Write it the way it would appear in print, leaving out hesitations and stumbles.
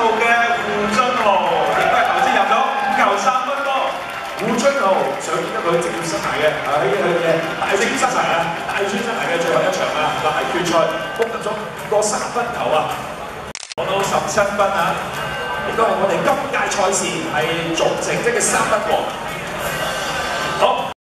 號嘅胡俊豪，亦都係頭先入咗5球3分波。胡俊豪上演咗佢職業生涯嘅喺佢嘅大專生涯嘅最後一場啊，就係決賽攻入咗5個3分球啊，攞到17分啊！亦都係我哋今屆賽事係總成績嘅3分王。